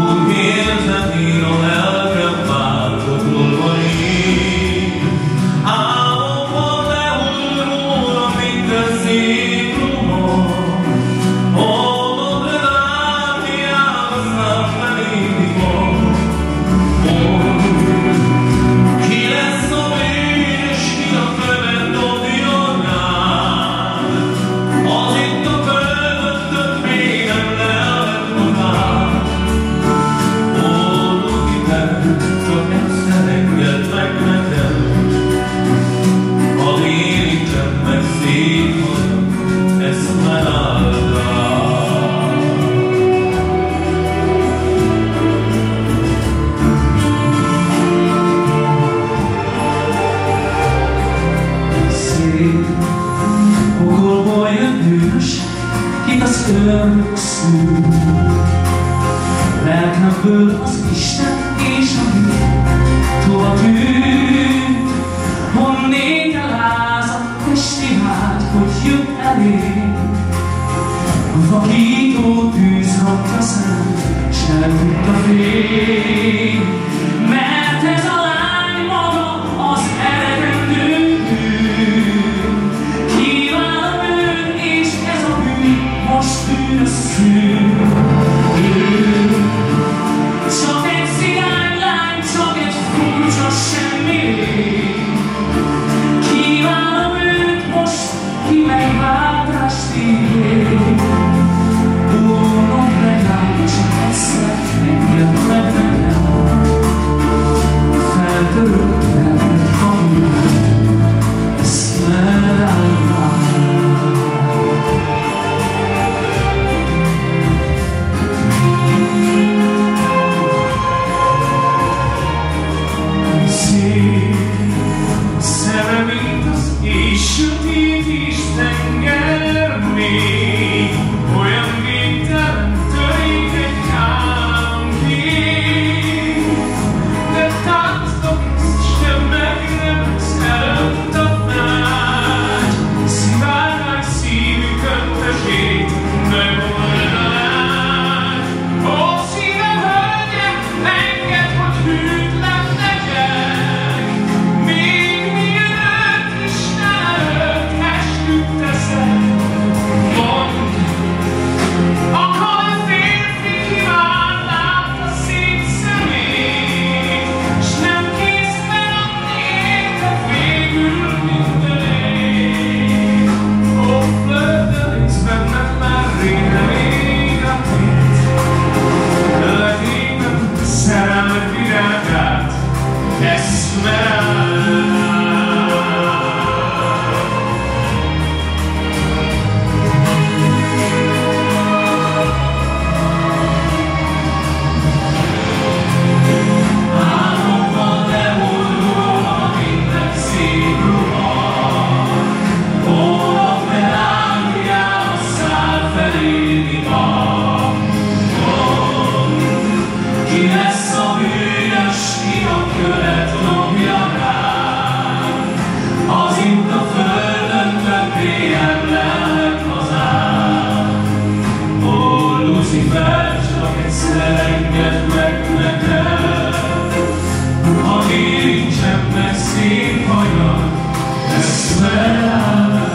Pokolból jön bűnös, kit az örök szül. Lelkemből az Isten és a bűn tovább tűnt. Honnét eláz a testi vágy, hogy jött elég. Vakító tűz rakja szem, s eltűnt a fény. Mert ez a lány maga az eredendő bűn. Kívánom őt, és ez a bűn most bűnös szűn. Csak egy cigánylány, csak egy furcsa semmi. Kívánom őt most, ki megváltás téged. Úrnom legáll, csak egyszer engem meg bennem. Feltörök veled, amúgy, ezt megállvál. Szeme, mint az éj, sötét és tenger mély, olyan végtelen törékeny álomkép. De táncolok ezt, sem meg nem lesz előtt a vágy. Szivárvány szívükön tesét, megoldanád. Ó, szívem, hölgyek, engedd, hogy hűtlen legyek. Még mielőtt Isten előtt esküt teszek. Mondd, akar férfi kíván látni a szép szemét, s nem kész feladni érte végül mindenét. Ó, flörtölés benned már rég nem ég a tét, letépem szerelmet virágát, eszmerád. Álmomban lehullul a minden szép ruha, Boldog melánkjába száll feléd ma. Ki lesz a bűnös, ki a követ lopja rám? Az itt a földön többé nem lehet hazám. Ó, Lucifer, csak egyszer engedd meg nekem, ha érintsem meg szép hajad, eszmerád.